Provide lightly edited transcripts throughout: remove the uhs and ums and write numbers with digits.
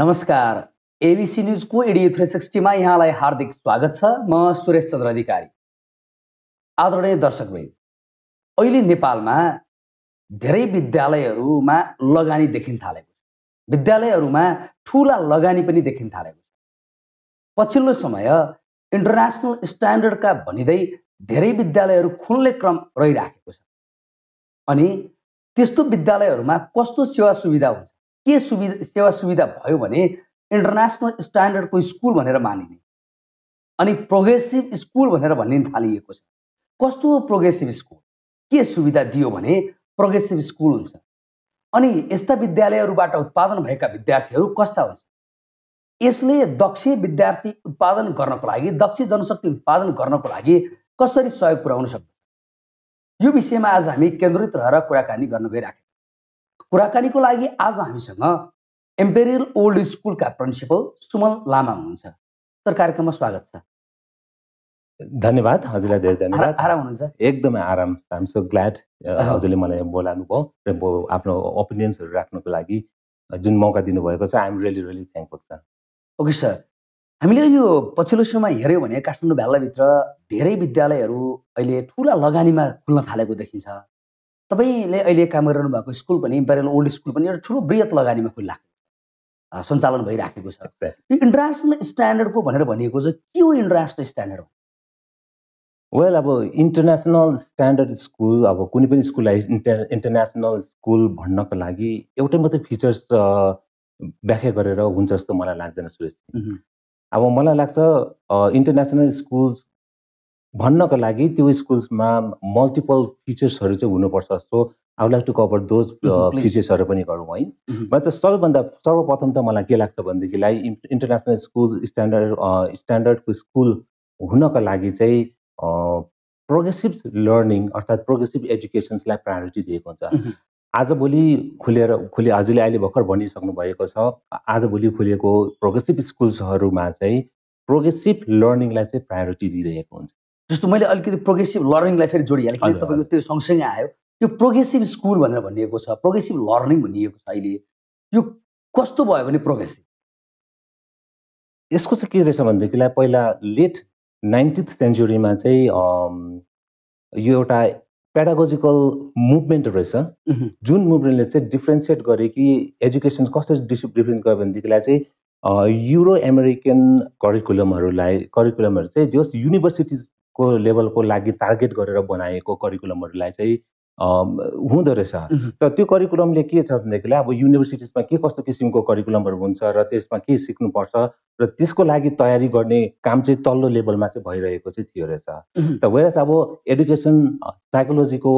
नमस्कार। ABC न्यूजको audio 360 मा यहाँलाई हार्दिक स्वागत छ। म सुरेश चन्द्र अधिकारी। आदरणीय दर्शकवृन्द, अहिले नेपालमा धेरै विद्यालयहरूमा लगानी देखिन थालेको छ। विद्यालयहरूमा ठूला लगानी पनि देखिन थालेको छ। पछिल्लो समय इन्टरनेशनल स्ट्यान्डर्डका भनिदै धेरै विद्यालयहरू खुल्ने क्रम रहिराखेको छ। अनि त्यस्तो विद्यालयहरूमा कस्तो सेवा सुविधा हुन्छ, के सेवा सुविधा भयो भने इन्टरनेशनल स्ट्यान्डर्डको स्कुल भनेर मानिने, अनि प्रोग्रेसिभ स्कुल भनेर भनिन थालिएको छ। कस्तो हो प्रोग्रेसिभ स्कुल? के सुविधा दियो भने प्रोग्रेसिभ स्कुल हुन्छ? अनि यस्ता विद्यालयहरूबाट उत्पादन भएका विद्यार्थीहरू कस्ता हुन्छ? यसले दक्ष विद्यार्थी उत्पादन गर्नको लागि, दक्ष जनशक्ति उत्पादन गर्नको लागि कसरी सहयोग पुर्याउन सक्छ? यो विषयमा आज हामी केन्द्रित रहेर कुराकानी गर्न गइराखेका छौँ। कुराकानीको लागि आज हामीसँग इम्पेरियल ओल्ड स्कुलका प्रिन्सिपल सुमन लामा हुनुहुन्छ। सर, कार्यक्रममा स्वागत छ। धन्यवाद, हजुरलाई धेरै धन्यवाद। आराम हुनुहुन्छ? एकदमै आराम। आइ एम सो ग्ल्याड हजुरले मलाई बोलाउनु भयो र आफ्नो ओपिनियन्सहरू राख्नको लागि जुन मौका दिनुभएको छ। I am really thankful sir. Okay sir, हामीले यो पछिल्लो समय हेऱ्यौँ भने काठमाडौँ भेल्लाभित्र धेरै विद्यालयहरू अहिले ठुला लगानीमा खुल्न थालेको देखिन्छ। तपाईँले अहिले काम गरिरहनु भएको स्कुल पनि इम्पेरियल ओल्ड स्कुल पनि एउटा ठुलो बृहत लगानीमा सञ्चालन भइराखेको छ। यो इन्टरनेसनल स्ट्यान्डर्डको भनेर भनिएको छ। के हो इन्टरनेसनल स्ट्यान्डर्ड? वेल, अब इन्टरनेसनल स्ट्यान्डर्ड स्कुल, अब कुनै पनि स्कुललाई इन्टरनेसनल स्कुल भन्नको लागि एउटै मात्रै फिचर्स व्याख्या गरेर हुन्छ जस्तो मलाई लाग्दैन सुरेश। अब मलाई लाग्छ इन्टरनेसनल स्कुल्स भन्नको लागि त्यो स्कुल्समा मल्टिपल फिचर्सहरू चाहिँ हुनुपर्छ। So I would like to cover those फिचर्सहरू पनि गरौँ है। मतलब सर्वप्रथम त मलाई के लाग्छ भनेदेखिलाई इन्टरनेसनल स्कुल स्ट्यान्डर्डको स्कुल हुनको लागि चाहिँ प्रोग्रेसिभ लर्निङ अर्थात् प्रोग्रेसिभ एजुकेसन्सलाई प्रायोरिटी दिएको हुन्छ। आजभोलि हजुरले अहिले भर्खर भनिसक्नु भएको छ, आजभोलि खुलेको प्रोग्रेसिभ स्कुल्सहरूमा चाहिँ प्रोग्रेसिभ लर्निङलाई चाहिँ प्रायोरिटी दिइरहेको हुन्छ। जस्तो मैले अलिकति प्रोग्रेसिभ लर्निङलाई फेरि जोडिहालेँ किन तपाईँको त्यो सँगसँगै आयो। यो प्रोग्रेसिभ स्कुल भनेर भनिएको छ, प्रोग्रेसिभ लर्निङ भनिएको छ। अहिले यो कस्तो भयो भने प्रोग्रेसिभ? यसको चाहिँ के रहेछ भनेदेखिलाई पहिला लेट 19th सेन्चुरीमा चाहिँ यो एउटा पेडागोजिकल मुभमेन्ट रहेछ, जुन मुभमेन्टले चाहिँ डिफ्रेन्सिएट गरे कि एजुकेसन कसरी डिफ्रेन्ट गर्यो भनेदेखिलाई चाहिँ युरो अमेरिकन करिकुलमहरू चाहिँ जस युनिभर्सिटिजको लेभलको लागि टार्गेट गरेर बनाएको करिकुलमहरूलाई चाहिँ हुँदो रहेछ। तर त्यो करिकुलमले के छ भनेदेखिलाई अब युनिभर्सिटिजमा के कस्तो किसिमको करिकुलमहरू हुन्छ र त्यसमा के सिक्नुपर्छ र त्यसको लागि तयारी गर्ने काम चाहिँ तल्लो लेभलमा चाहिँ भइरहेको चाहिँ थियो रहेछ। त वेयरएज अब एडुकेसन साइकोलोजीको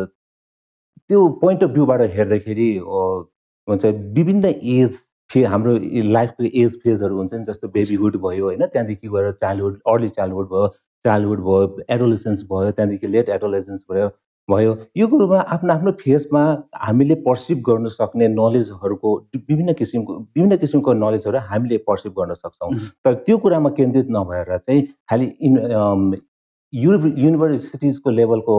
त्यो पोइन्ट अफ भ्यूबाट हेर्दाखेरि हुन्छ विभिन्न हाम्रो लाइफको एज फेजहरू हुन्छ नि, जस्तो बेबीहुड भयो होइन, त्यहाँदेखि गएर चाइल्डहुड, अर्ली चाइल्डहुड भयो, एडोलेसेन्स भयो, त्यहाँदेखि लेट एडोलेसेन्स भयो। यो कुरोमा आफ्नो फेजमा हामीले पर्सिभ गर्न सक्ने नलेजहरूको विभिन्न किसिमको नलेजहरू हामीले पर्सिभ गर्न सक्छौँ। तर त्यो कुरामा केन्द्रित नभएर चाहिँ खालि युनिभर्सिटिजको लेभलको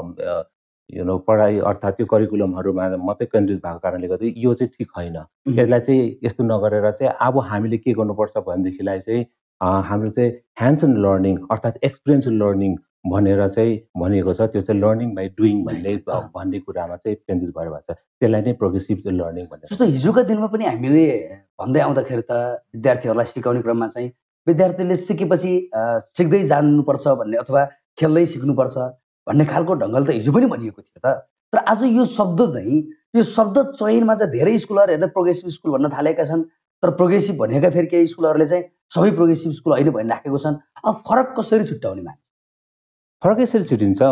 पढाइ अर्थात् त्यो करिकुलमहरूमा मात्रै केन्द्रित भएको कारणले गर्दा यो चाहिँ ठिक होइन। यसलाई चाहिँ यस्तो नगरेर चाहिँ अब हामीले के गर्नुपर्छ भनेदेखिलाई चाहिँ हाम्रो चाहिँ ह्यान्ड्स अन लर्निङ अर्थात् एक्सपिरियन्स लर्निङ भनेर चाहिँ भनिएको छ। त्यो चाहिँ लर्निङ बाई डुइङ भन्ने कुरामा चाहिँ केन्द्रित भएर भएको छ। त्यसलाई नै प्रोग्रेसिभ लर्निङ भन्छ। जस्तो हिजोका दिनमा पनि हामीले भन्दै आउँदाखेरि त विद्यार्थीहरूलाई सिकाउने क्रममा चाहिँ विद्यार्थीले सिकेपछि सिक्दै जानुपर्छ भन्ने अथवा खेल्दै सिक्नुपर्छ भन्ने खालको ढङ्गले त हिजो पनि भनिएको थियो त। तर आज यो शब्द चयनमा चाहिँ धेरै स्कुलहरू हेर्दा प्रोग्रेसिभ स्कुल भन्न थालेका छन्। तर प्रोग्रेसिभ भनेका फेरि केही स्कुलहरूले चाहिँ सबै प्रोग्रेसिभ स्कुल होइन भनिराखेको छन्। अब फरक कसरी छुट्याउने? फरक यसरी छुटिन्छ।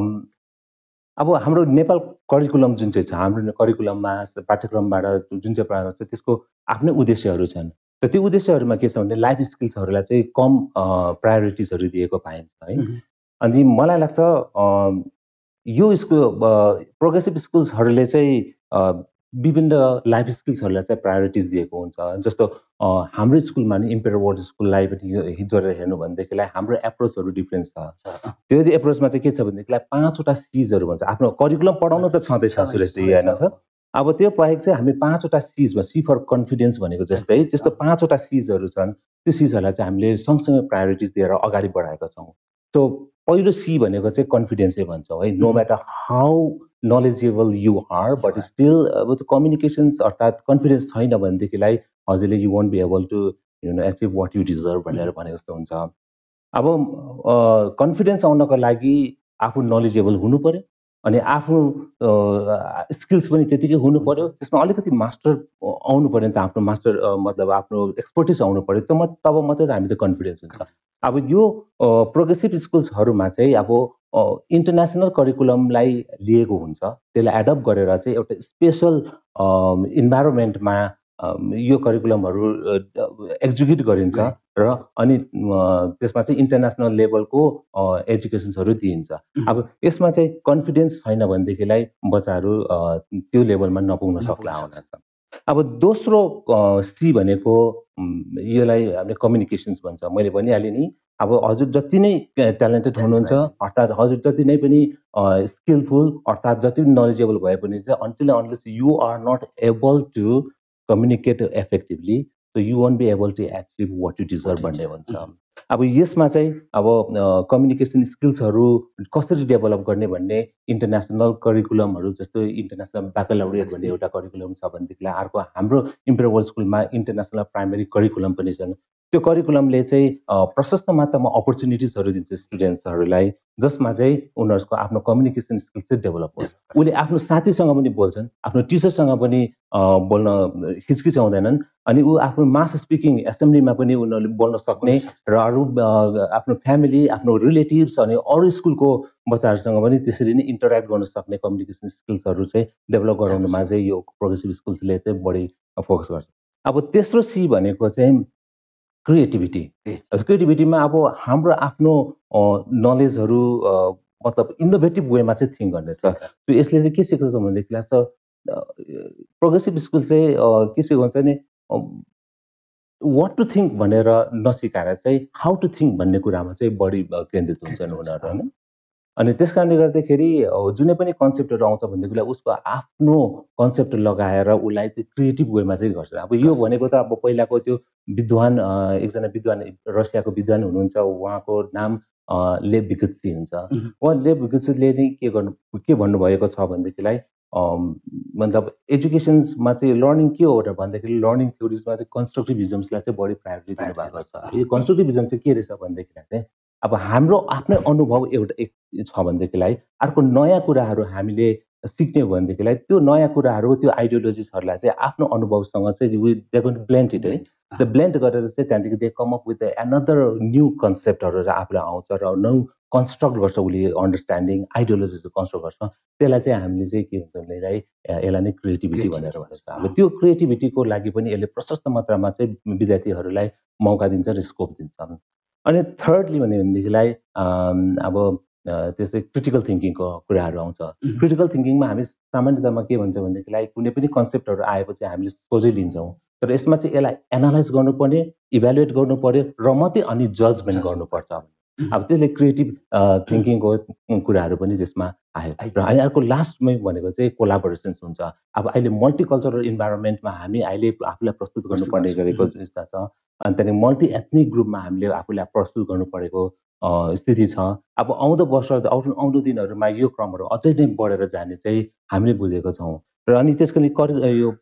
अब हाम्रो नेपाल करिकुलम जुन चाहिँ छ, हाम्रो करिकुलममा पाठ्यक्रमबाट जुन चाहिँ पढाएको छ त्यसको आफ्नै उद्देश्यहरू छन्। त त्यो उद्देश्यहरूमा के छ भने लाइफ स्किल्सहरूलाई चाहिँ कम प्रायोरिटिजहरू दिएको पाइन्छ है। अनि मलाई लाग्छ यो प्रोग्रेसिभ स्कुल्सहरूले चाहिँ विभिन्न लाइफ स्किल्सहरूलाई चाहिँ प्रायोरिटिज दिएको हुन्छ। जस्तो हाम्रो स्कुलमा नि इम्पेरियल ओल्ड स्कुललाई पनि गरेर हेर्नु भनेदेखिलाई हाम्रो एप्रोचहरू डिफ्रेन्ट छ। त्यो एप्रोचमा चाहिँ के छ भनेदेखिलाई 5वटा सिजहरू भन्छ। आफ्नो करिकुलम पढाउनु त छँदैछ सुरेशजी होइन सर, अब त्यो बाहेक चाहिँ हामी 5वटा सिजमा, सी फर कन्फिडेन्स भनेको जस्तै त्यस्तो 5वटा सिजहरू छन्। त्यो सिजहरूलाई चाहिँ हामीले सँगसँगै प्रायोरिटिज दिएर अगाडि बढाएका छौँ। सो पहिलो सी भनेको चाहिँ कन्फिडेन्सै भन्छौँ है। No matter how knowledgeable you are, but still अब त्यो कम्युनिकेसन्स अर्थात् कन्फिडेन्स छैन भनेदेखिलाई हजुरले you won't be able to achieve what you deserve भनेर भने जस्तो हुन्छ। अब कन्फिडेन्स आउनको लागि आफू नलेजेबल हुनु पर्यो, अनि आफ्नो स्किल्स पनि त्यतिकै हुनु पर्यो। त्यसमा अलिकति मास्टर आउनु पर्यो नि त, आफ्नो मास्टर मतलब आफ्नो एक्सपर्टिज आउनु पर्यो, तब मात्रै त हामी त कन्फिडेन्स हुन्छ। अब यो प्रोग्रेसिभ स्कुल्सहरूमा चाहिँ अब इन्टरनेसनल करिकुलमलाई लिएको हुन्छ, त्यसलाई एडप्ट गरेर चाहिँ एउटा स्पेसल इन्भाइरोमेन्टमा यो करिकुलमहरू एक्जिक्युट गरिन्छ र अनि त्यसमा चाहिँ इन्टरनेसनल लेभलको एजुकेसन्सहरू दिइन्छ। अब यसमा चाहिँ कन्फिडेन्स छैन भनेदेखिलाई बच्चाहरू त्यो लेभलमा नपुग्न सक्ला हुनेछ। अब दोस्रो सी भनेको यसलाई हामीले कम्युनिकेसन्स भन्छ। मैले भनिहालेँ नि, अब हजुर जति नै ट्यालेन्टेड हुनुहुन्छ अर्थात् हजुर जति नै पनि स्किलफुल अर्थात् जति पनि नलेजेबल भए पनि चाहिँ until unless you are not able to communicate effectively, so you won't be able to achieve what you deserve भन्ने भन्छ। अब यसमा चाहिँ अब कम्युनिकेसन स्किल्सहरू कसरी डेभलप गर्ने भन्ने इन्टरनेसनल करिकुलमहरू जस्तो इन्टरनेसनल ब्याकलौरिएट भन्ने एउटा करिकुलम छ भनेदेखिलाई अर्को हाम्रो इम्पेरियल वर्ल्ड स्कुलमा इन्टरनेसनल प्राइमेरी करिकुलम पनि छन्। त्यो करिकुलमले चाहिँ प्रशस्त मात्रामा अपर्च्युनिटिजहरू दिन्छ स्टुडेन्ट्सहरूलाई, जसमा चाहिँ उनीहरूको आफ्नो कम्युनिकेसन स्किल्स चाहिँ डेभलप होस्। उनीहरूले आफ्नो साथीसँग पनि बोल्छन्, आफ्नो टिचरसँग पनि बोल्न हिचकिचाउँदैनन्, अनि ऊ आफ्नो मास स्पिकिङ एसेम्ब्लीमा पनि उनीहरूले बोल्न सक्ने र अरू आफ्नो फ्यामिली, आफ्नो रिलेटिभ्स अनि अरू स्कुलको बच्चाहरूसँग पनि त्यसरी नै इन्टरेक्ट गर्न सक्ने कम्युनिकेसन स्किल्सहरू चाहिँ डेभलप गराउनुमा चाहिँ यो प्रोग्रेसिभ स्कुल्सले चाहिँ बढी फोकस गर्छ। अब तेस्रो सी भनेको चाहिँ क्रिएटिभिटी। क्रिएटिभिटीमा अब हाम्रो आफ्नो नलेजहरू मतलब इनोभेटिभ वेमा चाहिँ थिङ्क गर्ने छ। त्यो यसले चाहिँ के सिकाउँछ भनेदेखिलाई प्रोग्रेसिभ स्कुल चाहिँ के सिकाउँछ नि, वाट टु थिङ्क भनेर नसिकाएर चाहिँ हाउ टु थिङ्क भन्ने कुरामा चाहिँ बढी केन्द्रित हुन्छन् उनीहरू होइन। अनि त्यस कारणले गर्दाखेरि जुनै पनि कन्सेप्टहरू आउँछ भनेदेखिलाई उसको आफ्नो कन्सेप्ट लगाएर उसलाई चाहिँ क्रिएटिभ वेमा चाहिँ गर्छ। अब यो भनेको त अब पहिलाको त्यो विद्वान एकजना विद्वान रसियाको विद्वान हुनुहुन्छ, उहाँको नाम लेभ विगुत्सी हुन्छ। उहाँ लेभ विगुत्सीले नै के भन्नुभएको छ भनेदेखिलाई मतलब एजुकेसनमा चाहिँ लर्निङ के हो भन्दाखेरि लर्निङ थ्योरिजमा चाहिँ कन्स्ट्रक्टिभिजम्सलाई चाहिँ बढी प्रायोरिटी दिनुभएको छ। यो कन्स्ट्रक्टिभिजम चाहिँ के रहेछ भनेदेखिलाई चाहिँ अब हाम्रो आफ्नै अनुभव एउटा एक छ भनेदेखिलाई अर्को नयाँ कुराहरू हामीले सिक्ने हो भनेदेखिलाई त्यो नयाँ कुराहरू त्यो आइडियोलोजिसहरूलाई चाहिँ आफ्नो अनुभवसँग चाहिँ they going to blend it है। त्यो ब्लेन्ड गरेर चाहिँ त्यहाँदेखि they come up with another new कन्सेप्टहरू आफूलाई आउँछ र न्यू कन्स्ट्रक्ट गर्छ, उसले अन्डरस्ट्यान्डिङ आइडियोलोजिजहरू कन्स्ट्रक्ट गर्छ। त्यसलाई चाहिँ हामीले चाहिँ के हुन्छ भनेलाई यसलाई नै क्रिएटिभिटी भनेर भन्छ। अब त्यो क्रिएटिभिटीको लागि पनि यसले प्रशस्त मात्रामा चाहिँ विद्यार्थीहरूलाई मौका दिन्छ र स्कोप दिन्छ। अनि थर्डली भनेदेखिलाई अब त्यसै क्रिटिकल थिङ्किङको कुराहरू आउँछ। क्रिटिकल थिङ्किङमा हामी सामान्यतमा के भन्छ भनेदेखिलाई कुनै पनि कन्सेप्टहरू आएपछि हामीले सोझै लिन्छौँ, तर यसमा चाहिँ यसलाई एनालाइज गर्नुपर्ने, इभ्यालुएट गर्नुपर्यो र मात्रै अनि जजमेन्ट गर्नुपर्छ। अब त्यसले क्रिएटिभ थिङ्किङको कुराहरू पनि त्यसमा आयो। र अनि अर्को लास्टमै भनेको चाहिँ कोलाबोरेसन्स हुन्छ। अब अहिले मल्टिकल्चरल इन्भाइरोमेन्टमा हामी अहिले आफूलाई प्रस्तुत गर्नुपर्ने गरेको जस्ता छ, अनि त्यहाँदेखि मल्टी एथनिक ग्रुपमा हामीले आफूलाई प्रस्तुत गर्नु परेको स्थिति छ। अब आउँदो वर्ष आउँदो दिनहरूमा यो क्रमहरू अझै नै बढेर जाने चाहिँ हामीले बुझेको छौँ। र अनि त्यसको लागि यो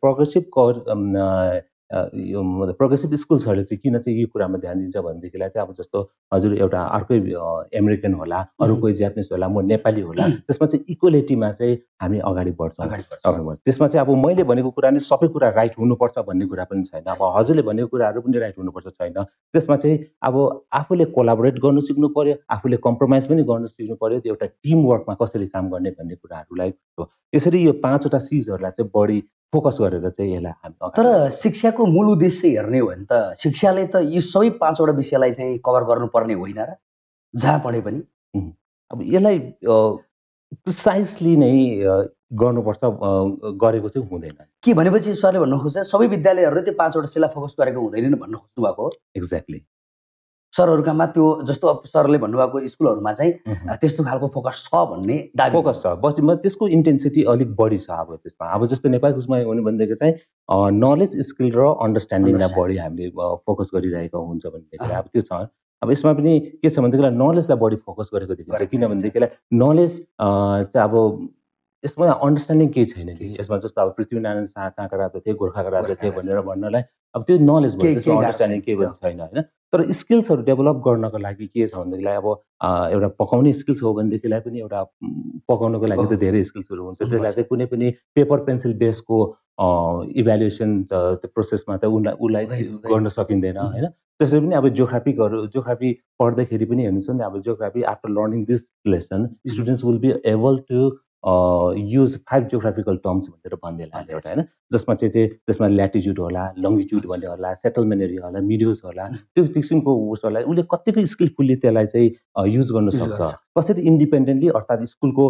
प्रोग्रेसिभ स्कुल्सहरूले चाहिँ किन चाहिँ यो कुरामा ध्यान दिन्छ भनेदेखिलाई चाहिँ अब जस्तो हजुर एउटा अर्कै अमेरिकन होला, अरू कोही जापानिज होला, म नेपाली होला, त्यसमा चाहिँ इक्वालिटीमा चाहिँ हामी अगाडि बढ्छौँ। त्यसमा चाहिँ अब मैले भनेको कुरा नै सबै कुरा राइट हुनुपर्छ भन्ने कुरा पनि छैन, अब हजुरले भनेको कुराहरू पनि राइट हुनुपर्छ छैन। त्यसमा चाहिँ अब आफूले कोलाबोरेट गर्नु सिक्नु पर्यो, आफूले कम्प्रोमाइज पनि गर्नु सिक्नु पर्यो, त्यो एउटा टिम वर्कमा कसरी काम गर्ने भन्ने कुराहरूलाई यसरी यो 5वटा सिजहरूलाई चाहिँ बढी फोकस गरेर चाहिँ यसलाई। तर शिक्षाको मूल उद्देश्य हेर्ने हो भने त शिक्षाले त यी सबै 5वटा विषयलाई चाहिँ कभर गर्नुपर्ने होइन र, जहाँ पढे पनि। अब यसलाई प्रिसाइसली नै गर्नुपर्छ गरेको चाहिँ हुँदैन। के भनेपछि सरले भन्नु खोज्छ सबै विद्यालयहरूले त्यो 5वटा विषयलाई फोकस गरेको हुँदैन भन्नु खोज्नु भएको हो? एक्ज्याक्टली। सरहरूकामा त्यो जस्तो अब सरले भन्नुभएको स्कुलहरूमा चाहिँ त्यस्तो खालको फोकस छ भन्ने दाबी फोकस छ, बस त्यसको इन्टेन्सिटी अलिक बढी छ अब त्यसमा। अब जस्तो नेपालको उसमा हुने भनेदेखि चाहिँ नलेज स्किल र अन्डरस्ट्यान्डिङलाई बढी हामीले फोकस गरिरहेको हुन्छ भनेदेखि अब त्यो छ। अब यसमा पनि के छ भनेदेखिलाई नलेजलाई बढी फोकस गरेको देखिन्छ, किनभनेदेखिलाई नलेज चाहिँ अब यसमा अन्डरस्ट्यान्डिङ केही छैन कि यसमा। जस्तो अब पृथ्वीनारायण शाह कहाँका राजा थिए, गोर्खाका राजा थिए भनेर भन्नलाई अब त्यो नलेज भयो, त्यसमा अन्डरस्ट्यान्डिङ केही पनि छैन होइन। तर स्किल्सहरू डेभलप गर्नको लागि के छ भनेदेखिलाई अब एउटा पकाउने स्किल्स हो भनेदेखिलाई पनि एउटा पकाउनको लागि त धेरै स्किल्सहरू हुन्छ, त्यसलाई चाहिँ कुनै पनि पेपर पेन्सिल बेसको इभ्यालुएसन त्यो प्रोसेसमा त उसलाई गर्न सकिँदैन होइन। त्यसरी पनि अब जियोग्राफी पढ्दाखेरि पनि हेर्नुहुन्छ नि, अब geography after learning this lesson students will be able to use 5 geographical terms भनेर भन्दैला एउटा होइन, जसमा चाहिँ त्यसमा ल्याटिट्युड होला, लङ्गिट्युड भन्ने होला, सेटलमेन्ट एरिया होला, मिडियोज होला, त्यो किसिमको उसलाई उसले कतिको स्किलफुल्ली त्यसलाई चाहिँ युज गर्न सक्छ, कसरी इन्डिपेन्डेन्टली अर्थात् स्कुलको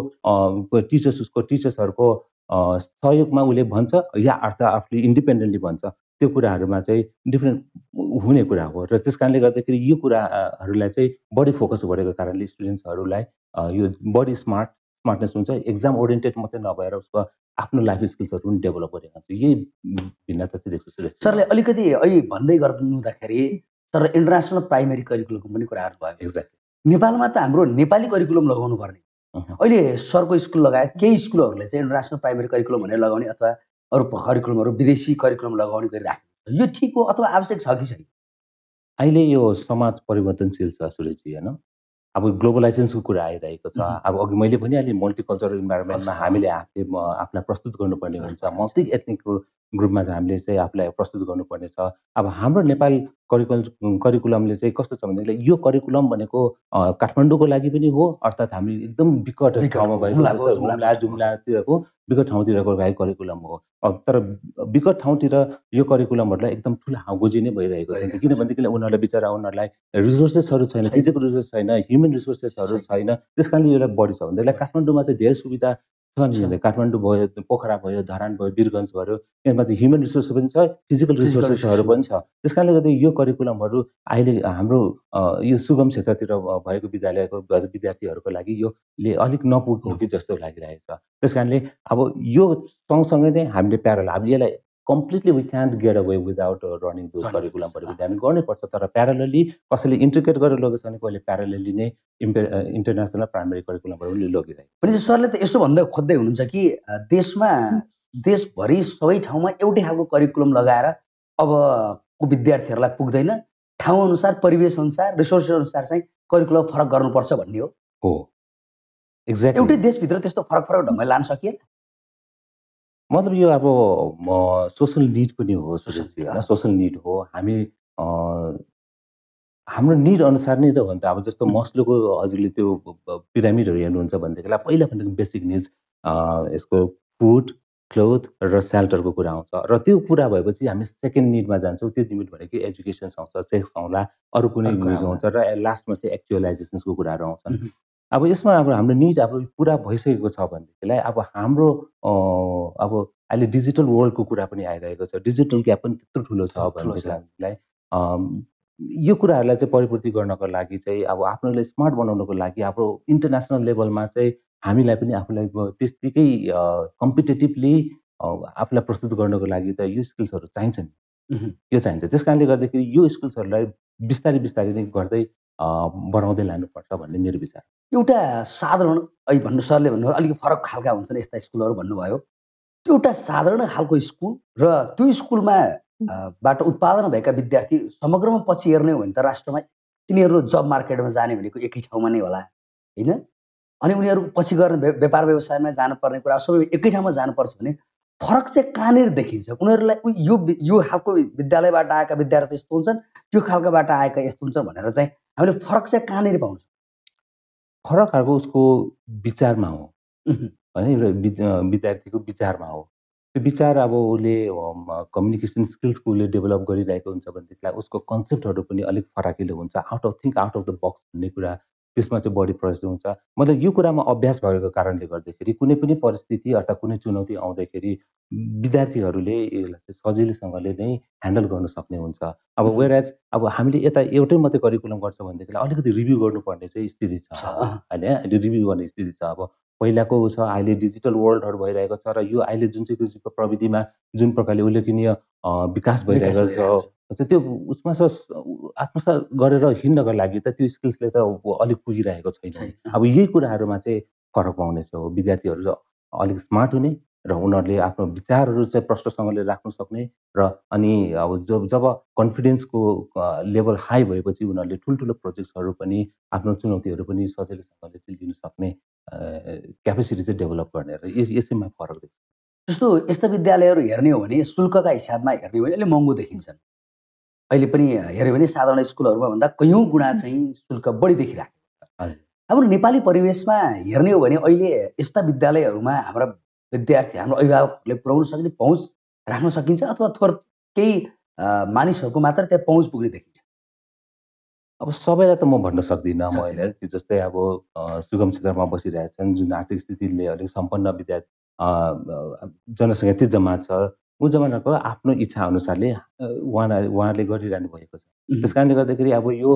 टिचर्सहरूको सहयोगमा उसले भन्छ या अर्थात् आफूले इन्डिपेन्डेन्टली भन्छ, त्यो कुराहरूमा चाहिँ डिफ्रेन्ट हुने कुरा हो। र त्यस कारणले गर्दाखेरि यो कुराहरूलाई चाहिँ बढी फोकस गरेको कारणले स्टुडेन्ट्सहरूलाई यो बढी स्मार्टनेस हुन्छ, एक्जाम ओरिएन्टेड मात्रै नभएर उसको आफ्नो लाइफ स्किल्सहरू पनि डेभलप गरेको हुन्छ। यही भिन्नता चाहिँ देख्छु सरले अलिकति अहिले भन्दै गर्नुहुँदाखेरि तर इन्टरनेसनल प्राइमेरी करिकुलमको पनि कुराहरू भयो। एक्ज्याक्टली। नेपालमा त हाम्रो नेपाली करिकुलम लगाउनु पर्ने, अहिले सरको स्कुल लगायत केही स्कुलहरूले चाहिँ इन्टरनेसनल प्राइमेरी करिकुलम भनेर लगाउने अथवा अरू करिकुलमहरू विदेशी करिकुलम लगाउने गरिराखेको छ। यो ठिक हो अथवा आवश्यक छ कि छैन? अहिले यो समाज परिवर्तनशील छ सुरेशजी होइन। अब ग्लोबलाइजेसनको कुरा आइरहेको छ। अब अघि मैले भनिहालेँ मल्टिकल्चरल इन्भाइरोमेन्टमा हामीले आफूलाई प्रस्तुत गर्नुपर्ने हुन्छ, मल्टी एथनिक ग्रुपमा चाहिँ हामीले चाहिँ आफूलाई प्रस्तुत गर्नुपर्ने छ। अब हाम्रो नेपाल करिकुलमले चाहिँ कस्तो छ भनेदेखि यो करिकुलम भनेको काठमाडौँको लागि पनि हो, अर्थात् हामी एकदम विकट ठाउँमा भएको जस्तो जुम्लातिरको विकट ठाउँतिरको भएको करिकुलम हो। तर विकट ठाउँतिर यो करिकुलमहरूलाई एकदम ठुलो हाउगोजी नै भइरहेको छ, किनभनेदेखि उनीहरूलाई रिसोर्सेसहरू छैन, फिजिकल रिसोर्स छैन, ह्युमन रिसोर्सेसहरू छैन, त्यस कारणले यसलाई बढी छ भनेदेखिलाई काठमाडौँमा त धेरै सुविधा छ नि। काठमाडौँ भयो, पोखरा भयो, धरान भयो, वीरगञ्ज भयो, यसमा चाहिँ ह्युमन रिसोर्स पनि छ, फिजिकल रिसोर्सेसहरू पनि छ। त्यस कारणले गर्दा यो करिकुलमहरू अहिले हाम्रो यो सुगम क्षेत्रतिर भएको विद्यालयको विद्यार्थीहरूको लागि योले अलिक नपुगेको कि जस्तो लागिरहेको छ। त्यस कारणले अब यो सँगसँगै नै हामीले प्यारल अब यसलाई completely we can't get away without running those curriculum हामीले गर्नैपर्छ। तर प्यारलली कसैले इन्ट्रिकेट गरेर लगेको छ भने कहिले प्यारलली नै इन्टरनेसनल प्राइमेरी करिकुलमहरू पनि लगिरहेको। भने सरले त यसो भन्दै खोज्दै हुनुहुन्छ कि देशभरि सबै ठाउँमा एउटै खालको करिकुलम लगाएर अबको विद्यार्थीहरूलाई पुग्दैन, ठाउँ अनुसार, परिवेश अनुसार, रिसोर्स अनुसार चाहिँ करिकुलम फरक गर्नुपर्छ भन्ने हो। एक्ज्याक्टली। एउटै देशभित्र त्यस्तो फरक ढङ्गले लान सकिएन। मतलब यो अब सोसल निड पनि हो सुरेशजी होइन, सोसल निड हो। हामी हाम्रो निड अनुसार नै त हो नि त। अब जस्तो मस्लोको हजुरले त्यो पिरामिडहरू हेर्नुहुन्छ भनेदेखिलाई पहिला भनेको बेसिक निड्स यसको फुड, क्लोथ र सेल्टरको कुरा आउँछ, र त्यो कुरा भएपछि हामी सेकेन्ड निडमा जान्छौँ। त्यो निड भनेको एजुकेसन आउँछ, सेक्स आउँला, अरू कुनै निड आउँछ, र लास्टमा चाहिँ एक्चुअलाइजेसन्सको कुराहरू आउँछन्। अब यसमा अब हाम्रो निड अब पुरा भइसकेको छ भनेदेखिलाई अब हाम्रो अब अहिले डिजिटल वर्ल्डको कुरा पनि आइरहेको छ, डिजिटल ग्याप पनि त्यत्रो ठुलो छ भनेदेखिलाई यो कुराहरूलाई चाहिँ परिपूर्ति गर्नको लागि चाहिँ अब आफ्नोलाई स्मार्ट बनाउनको लागि अब इन्टरनेसनल लेभलमा चाहिँ हामीलाई पनि आफूलाई त्यत्तिकै कम्पिटेटिभली आफूलाई प्रस्तुत गर्नको लागि त यो स्किल्सहरू चाहिन्छ नि, यो चाहिन्छ। त्यस कारणले गर्दाखेरि यो स्किल्सहरूलाई बिस्तारै बिस्तारै नै गर्दै बढाउँदै लानुपर्छ भन्ने मेरो विचार। एउटा साधारण भन्नु सरले भन्नु अलिक फरक खालका हुन्छन् यस्ता स्कुलहरू भन्नुभयो, त्यो एउटा साधारण खालको स्कुल र त्यो स्कुलमा बाट उत्पादन भएका विद्यार्थी समग्रमा पछि हेर्ने हो भने त राष्ट्रमा तिनीहरू जब मार्केटमा जाने भनेको एकै ठाउँमा नै होला होइन। अनि उनीहरू पछि गर्ने व्यापार व्यवसायमा जानुपर्ने कुरा सबै एकै ठाउँमा जानुपर्छ भने फरक चाहिँ कहाँनिर देखिन्छ? उनीहरूलाई यो खालको विद्यालयबाट आएका विद्यार्थी यस्तो हुन्छन्, त्यो खालकोबाट आएका यस्तो हुन्छन् भनेर चाहिँ हामीले फरक चाहिँ कहाँनिर पाउँछौँ? फरक खालको उसको विचारमा हो होइन, विद्यार्थीको विचारमा हो। त्यो विचार अब उसले कम्युनिकेसन स्किल्सको उसले डेभलप गरिरहेको हुन्छ भनेदेखिलाई उसको कन्सेप्टहरू पनि अलिक फराकिलो हुन्छ। आउट अफ द बक्स भन्ने कुरा त्यसमा चाहिँ बढी प्रयोग हुन्छ। मतलब यो कुरामा अभ्यास भएको कारणले गर्दाखेरि कुनै पनि परिस्थिति अर्थात् कुनै चुनौती आउँदाखेरि विद्यार्थीहरूले यसलाई चाहिँ सजिलैसँगले नै ह्यान्डल गर्न सक्ने हुन्छ। अब वेयरएज अब हामीले यता एउटै मात्रै करिकुलम गर्छ भनेदेखिलाई अलिकति रिभ्यू गर्नुपर्ने चाहिँ स्थिति छ होइन, अहिले रिभ्यू गर्ने स्थिति छ। अब पहिलाको छ, अहिले डिजिटल वर्ल्डहरू भइरहेको छ र यो अहिले जुन चाहिँ किसिमको प्रविधिमा जुन प्रकारले उल्लेखनीय विकास भइरहेको छ त्यो उसमा आत्मसात गरेर हिँड्नको लागि त त्यो स्किल्सले त अलिक पुगिरहेको छैन। अब यही कुराहरूमा चाहिँ फरक पाउनेछ हो, विद्यार्थीहरू अलिक स्मार्ट हुने र उनीहरूले आफ्नो विचारहरू चाहिँ प्रष्टसँगले राख्न सक्ने र अनि अब जब कन्फिडेन्सको लेभल हाई भएपछि उनीहरूले ठुल्ठुलो प्रोजेक्ट्सहरू पनि आफ्नो चुनौतीहरू पनि सजिलैसँगले चाहिँ लिन सक्ने क्यापेसिटी चाहिँ डेभलप गर्ने र यसैमा फरक देख्छ। जस्तो यस्ता विद्यालयहरू हेर्ने हो भने शुल्कका हिसाबमा हेर्ने हो भने अलिक महँगो देखिन्छन्। अहिले पनि हेऱ्यो भने साधारण स्कुलहरूमा भन्दा कयौँ गुणा चाहिँ शुल्क बढी देखिराखेको छ। हाम्रो नेपाली परिवेशमा हेर्ने हो भने अहिले यस्ता विद्यालयहरूमा हाम्रा विद्यार्थी, हाम्रो अभिभावकहरूले पुर्याउन सक्ने पहुँच राख्न सकिन्छ अथवा थोर केही मानिसहरूको मात्र त्यहाँ पहुँच पुग्ने देखिन्छ? अब सबैलाई त म भन्न सक्दिनँ। मैले जस्तै अब सुगम क्षेत्रमा बसिरहेछन् जुन आर्थिक स्थितिले अलिक सम्पन्न जनसङ्ख्या त्यो जमात छ, ऊ जमातको आफ्नो इच्छा अनुसारले उहाँले गरिरहनु भएको छ। त्यस कारणले गर्दाखेरि अब यो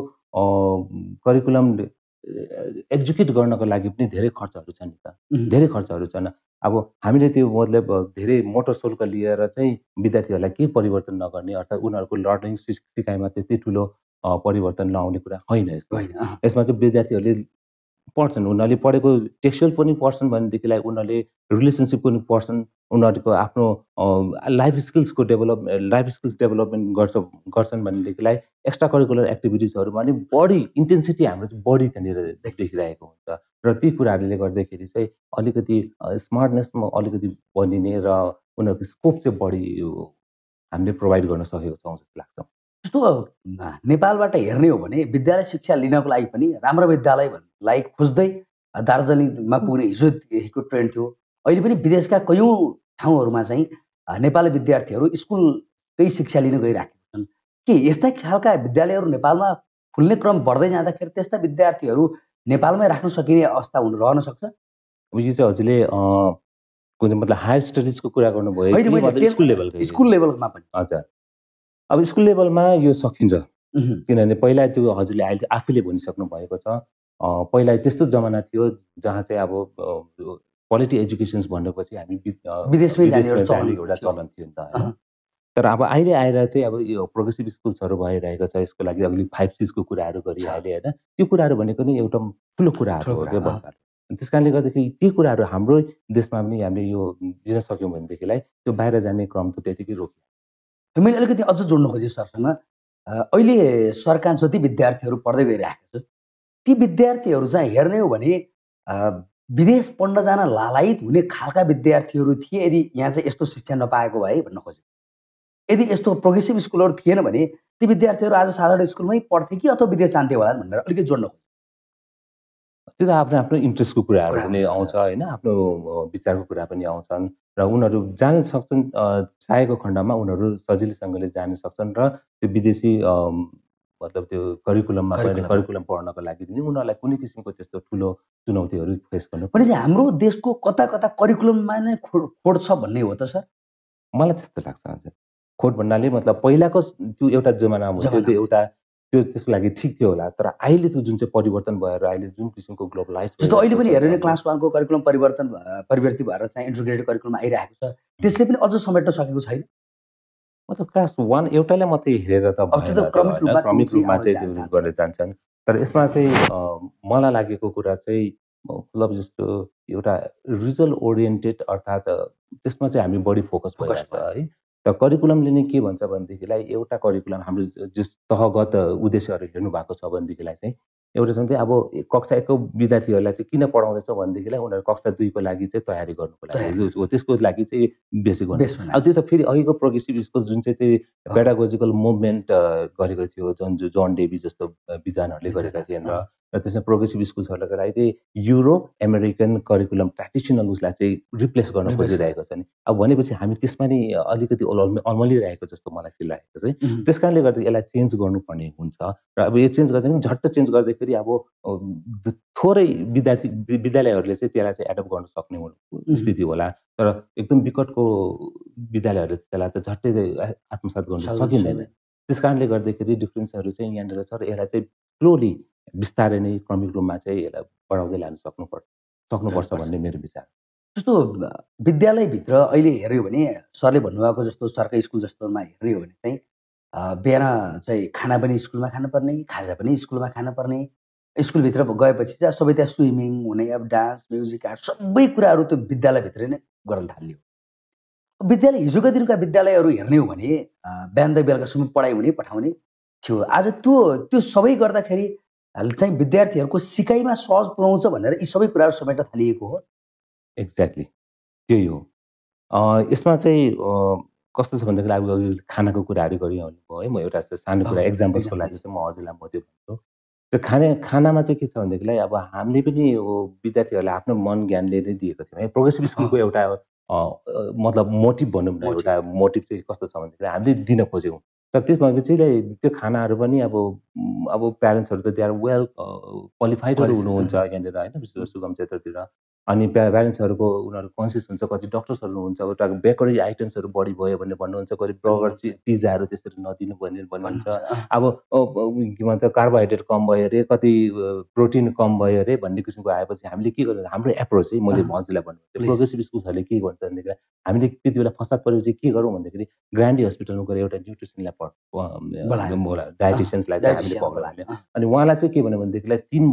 करिकुलम एक्जिक्युट गर्नको लागि पनि धेरै खर्चहरू छन् नि त, धेरै खर्चहरू छन्। अब हामीले त्यो मतलब धेरै मोटो शुल्क लिएर चाहिँ विद्यार्थीहरूलाई केही परिवर्तन नगर्ने अर्थात् उनीहरूको लर्निङ सिकाइमा त्यति ठुलो परिवर्तन नआउने कुरा होइन। यसमा चाहिँ विद्यार्थीहरूले पढ्छन्, उनीहरूले पढेको टेक्सचुअल पनि पढ्छन् भनेदेखिलाई उनीहरूले रिलेसनसिप पनि पढ्छन्, उनीहरूको आफ्नो लाइफ स्किल्स डेभलपमेन्ट गर्छन् भनेदेखिलाई एक्स्ट्रा करिकुलर एक्टिभिटिजहरूमा नि बढी इन्टेन्सिटी हाम्रो चाहिँ बढी त्यहाँनिर देखिरहेको हुन्छ र ती कुराहरूले गर्दाखेरि चाहिँ अलिकति स्मार्टनेसमा अलिकति बनिने र उनीहरूको स्कोप चाहिँ बढी हामीले प्रोभाइड गर्न सकेको छौँ जस्तो लाग्छ। जस्तो नेपालबाट हेर्ने हो भने विद्यालय शिक्षा लिनको लागि पनि राम्रो विद्यालयलाई खोज्दै दार्जिलिङमा पुग्ने हिजोदेखिको ट्रेन्ड थियो। अहिले पनि विदेशका कयौँ ठाउँहरूमा चाहिँ नेपाली विद्यार्थीहरू स्कुलकै शिक्षा लिन गइराखेका छन्। के यस्ता खालका विद्यालयहरू नेपालमा खुल्ने क्रम बढ्दै जाँदाखेरि त्यस्ता विद्यार्थीहरू नेपालमै राख्न सकिने अवस्था रहन सक्छ? यो चाहिँ हजुरले मतलब हायर स्टडिजको कुरा गर्नुभयो, स्कुल लेभलमा पनि? हजुर, अब स्कुल लेभलमा यो सकिन्छ, किनभने पहिला त्यो हजुरले अहिले आफैले भनिसक्नु भएको छ। पहिला त्यस्तो जमाना थियो जहाँ चाहिँ अब क्वालिटी एजुकेसन्स भनेपछि हामी विदेशमै जाने एउटा चलन थियो नि त होइन। तर अब अहिले आएर चाहिँ अब यो प्रोग्रेसिभ स्कुल्सहरू भइरहेको छ, यसको लागि अलिक 5Cs को कुराहरू गरिहाले होइन। त्यो कुराहरू भनेको नि एउटा ठुलो कुराहरू हो क्या बच्चाहरू। त्यस कारणले गर्दाखेरि ती कुराहरू हाम्रो देशमा पनि हामीले यो दिन सक्यौँ भनेदेखिलाई त्यो बाहिर जाने क्रम त त्यतिकै रोक्यो। मैले अलिकति अझ जोड्न खोजेँ सरसँग, अहिले सरकार जति विद्यार्थीहरू पढ्दै गइरहेको छ ती विद्यार्थीहरू चाहिँ हेर्ने हो भने विदेश पढ्न जान लालायित हुने खालका विद्यार्थीहरू थिए यदि यहाँ चाहिँ यस्तो शिक्षा नपाएको भए भन्न खोजेँ। यदि यस्तो प्रोग्रेसिभ स्कुलहरू थिएन भने ती विद्यार्थीहरू आज साधारण स्कुलमै पढ्थे कि अथवा विदेश जान्थे होला भनेर अलिकति जोड्न खोजेँ। त्यो त आफ्नो आफ्नो इन्ट्रेस्टको कुराहरू पनि आउँछ होइन, आफ्नो विचारको कुरा पनि आउँछन् र उनीहरू जान सक्छन्। चाहेको खण्डमा उनीहरू सजिलैसँगले जान सक्छन् र त्यो विदेशी मतलब त्यो करिकुलम पढ्नको लागि पनि उनीहरूलाई कुनै किसिमको त्यस्तो ठुलो चुनौतीहरू फेस गर्नु पनि चाहिँ हाम्रो देशको कता कता करिकुलममा नै खोड छ भन्ने हो त सर? मलाई त्यस्तो लाग्छ। हजुर, खोड भन्नाले मतलब पहिलाको त्यो एउटा जमानामा त्यो एउटा त्यो त्यसको लागि ठिक थियो होला, तर अहिले त्यो जुन चाहिँ परिवर्तन भएर अहिले जुन किसिमको ग्लोबलाइज जस्तो अहिले पनि हेर्ने क्लास 1 को करिकुलम परिवर्तित भएर चाहिँ इन्टिग्रेटेड करिकुलम आइरहेको छ, त्यसले पनि अझ समेट्न सकेको छैन। मतलब क्लास 1 एउटालाई मात्रै हेरेर त क्रमिक रूपमा चाहिँ गरेर जान्छन्। तर यसमा चाहिँ मलाई लागेको कुरा चाहिँ मतलब जस्तो एउटा रिजल्ट ओरिएन्टेड अर्थात् त्यसमा चाहिँ हामी बढी फोकस भइरहेको छ है। त करिकुलमले नै के भन्छ भनेदेखिलाई एउटा करिकुलम हाम्रो जस तहगत उद्देश्यहरू हेर्नु भएको छ भनेदेखिलाई चाहिँ एउटा चाहिँ अब कक्षा 1 को विद्यार्थीहरूलाई चाहिँ किन पढाउँदैछ भनेदेखिलाई उनीहरू कक्षा 2 को लागि चाहिँ तयारी गर्नुको लागि हो, त्यसको लागि चाहिँ बेसिक गर्नु। अब त्यो त फेरि अहिलेको प्रोग्रेसिभ स्कुल जुन चाहिँ पेडागोजिकल मुभमेन्ट गरेको थियो, जन डेभी जस्तो विद्वानहरूले गरेका थिएन र र त्यसमा प्रोग्रेसिभ स्कुल्सहरूको लागि चाहिँ युरो अमेरिकन करिकुलम ट्रेडिसनल उसलाई चाहिँ रिप्लेस गर्न खोजिरहेको छ नि। अब भनेपछि हामी त्यसमा नि अलिकति अल्मलिरहेको जस्तो मलाई फिल लागेको चाहिँ। त्यस कारणले गर्दा यसलाई चेन्ज गर्नुपर्ने हुन्छ र अब यो चेन्ज गर्दा झट्ट चेन्ज गर्दाखेरि अब थोरै विद्यालयहरूले चाहिँ त्यसलाई चाहिँ एडप्ट गर्न सक्ने स्थिति होला, तर एकदम विकटको विद्यालयहरूले त्यसलाई त झट्टै आत्मसात गर्न सकिँदैन। त्यस कारणले गर्दाखेरि डिफ्रेन्सहरू चाहिँ यहाँनिर छ र यसलाई चाहिँ स्लोली बिस्तारै नै क्रमिक रूपमा चाहिँ यसलाई बढाउँदै लान सक्नुपर्छ भन्ने मेरो विचार। जस्तो विद्यालयभित्र अहिले हेऱ्यो भने सरले भन्नुभएको जस्तो सरकारी स्कुल जस्तोमा हेऱ्यो भने चाहिँ बिहान चाहिँ खाना पनि स्कुलमा खानुपर्ने, खाजा पनि स्कुलमा खानुपर्ने, स्कुलभित्र गएपछि चाहिँ सबै त्यहाँ स्विमिङ हुने, अब डान्स म्युजिक आर्ट सबै कुराहरू त्यो विद्यालयभित्रै नै गर्न थाल्यो। विद्यालय हिजोका दिनका विद्यालयहरू हेर्ने हो भने बिहानदेखि बेलुकासम्म पढाइ हुने पठाउने थियो। आज त्यो सबै गर्दाखेरि चाहिँ विद्यार्थीहरूको सिकाइमा सहज पुर्याउँछ भनेर यी सबै कुराहरू समेट्न थालिएको हो। एक्ज्याक्टली त्यही हो। यसमा चाहिँ कस्तो छ भन्दाखेरि अब खानाको कुराहरू गरिहाल्नु भयो है। म एउटा सानो कुरा एक्जाम्पल्सको लागि चाहिँ म हजुरलाई म त्यो भन्छु। त्यो खानामा चाहिँ के छ भनेदेखिलाई अब हामीले पनि विद्यार्थीहरूलाई आफ्नो मन ज्ञानले नै दिएको थियौँ है। प्रोग्रेसिभ स्कुलको एउटा मतलब मोटिभ भनौँ न, एउटा मोटिभ चाहिँ कस्तो छ भन्दाखेरि हामीले दिन खोज्यौँ। तर त्यसमा चाहिँ त्यो खानाहरू पनि अब प्यारेन्ट्सहरू त दे आर वेल क्वालिफाइडहरू हुनुहुन्छ यहाँनिर होइन, विशेष गरी सुगम क्षेत्रतिर। अनि प्यारेन्ट्सहरूको उनीहरू कन्सियस हुन्छ, कति डक्टर्सहरू हुनुहुन्छ, एउटा बेकरी आइटम्सहरू बढी भयो भने भन्नुहुन्छ, कति बर्गर पिज्जाहरू त्यसरी नदिनु भने भन्नुहुन्छ। अब के भन्छ कार्बोहाइड्रेट कम भयो अरे, कति प्रोटिन कम भयो अरे भन्ने किसिमको आएपछि हामीले के गर्नु, हाम्रो एप्रोच चाहिँ मैले हजुरलाई भन्नु प्रोग्रेसिभ स्कुल्सहरूले के गर्छ भनेदेखि हामीले त्यति बेला फसाद परेपछि के गरौँ भन्दाखेरि ग्रान्डी हस्पिटलमा गएर एउटा न्युट्रिसन ल्याब डायटिसियन्सलाई चाहिँ हामीले पक्राउने। अनि उहाँलाई चाहिँ के भन्यो भनेदेखिलाई 3